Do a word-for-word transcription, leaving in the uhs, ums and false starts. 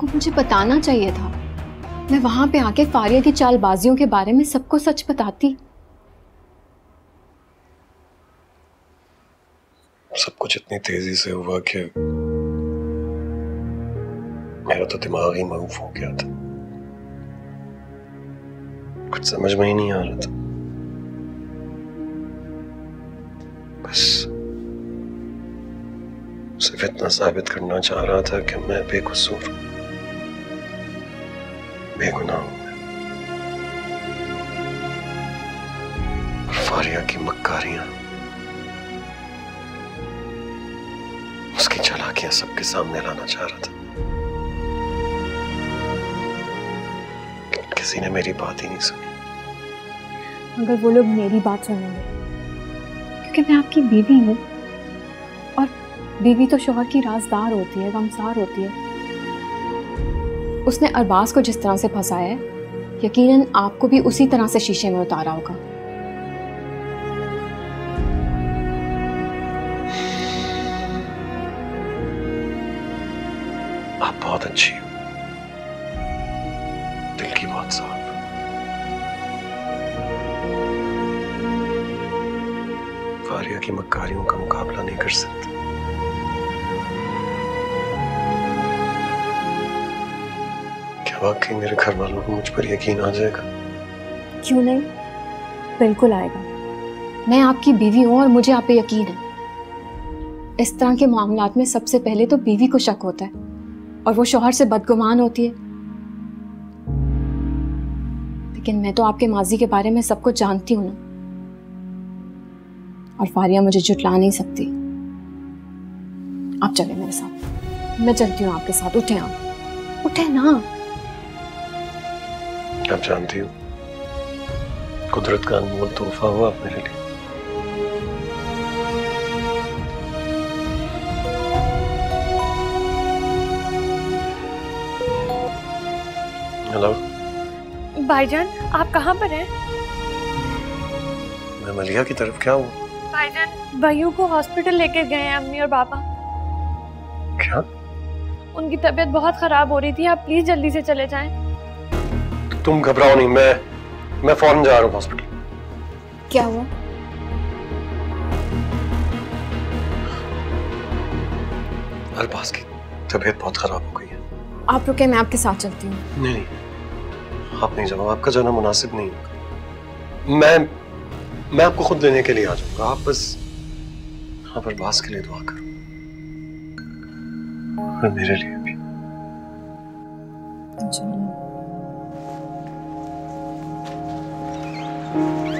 आपको मुझे बताना चाहिए था। मैं वहां पे आके फारिया की चालबाजियों के बारे में सबको सच बताती। सब कुछ इतनी तेजी से हुआ कि मेरा तो दिमाग ही मऊफ हो गया था। कुछ समझ में ही नहीं आ रहा था। बस सिर्फ इतना साबित करना चाह रहा था कि मैं बेकसूर हूं, बेगुनाह हूं। फारिया की मक्कारियां, उसकी चालाकियां सबके सामने लाना चाह रहा था। किसी ने मेरी बात ही नहीं सुनी। मगर वो लोग मेरी बात सुनेंगे, क्योंकि मैं आपकी बीवी हूँ, और बीवी तो शौहर की राजदार होती है, गमसार होती है। उसने अरबाज को जिस तरह से फंसाया है, यकीनन आपको भी उसी तरह से शीशे में उतारा होगा। आप बहुत अच्छी हो, दिल की बहुत साफ। फारिया की मक्कारियों का मुकाबला नहीं कर सकते। क्या वाकई मेरे घर वालों को मुझ पर यकीन आ जाएगा? क्यों नहीं, बिल्कुल आएगा। मैं आपकी बीवी हूं और मुझे आप पे यकीन है। इस तरह के मामलात में सबसे पहले तो बीवी को शक होता है, और वो शौहर से बदगुमान होती है। लेकिन मैं तो आपके माजी के बारे में सब कुछ जानती हूं ना, और फारिया मुझे जुटला नहीं सकती। आप चले मेरे साथ, मैं चलती हूँ आपके साथ। उठे आप, उठे ना। आप जानती हो, कुदरत का अनमोल तोहफा हुआ आप मेरे लिए। हेलो भाईजान, आप कहाँ पर हैं? मैं मलिया की तरफ। क्या हुआ? भाईजान, भैयू को हॉस्पिटल लेकर गए हैं अम्मी और पापा। क्या? उनकी तबीयत बहुत खराब हो रही थी, आप प्लीज जल्दी से चले जाएं। तुम घबराओ नहीं, मैं मैं फौरन जा रहा हूँ हॉस्पिटल। क्या हुआ? अरबाज की तबीयत बहुत खराब हो गई है। आप रुके, मैं आपके साथ चलती हूँ। नहीं नहीं, आप नहीं जाओ, आपका जाना मुनासिब नहीं होगा। मैं मैं आपको खुद लेने के लिए आ जाऊंगा। आप बस आप अरबाज के लिए दुआ करो, और मेरे लिए भी। इंशाल्लाह।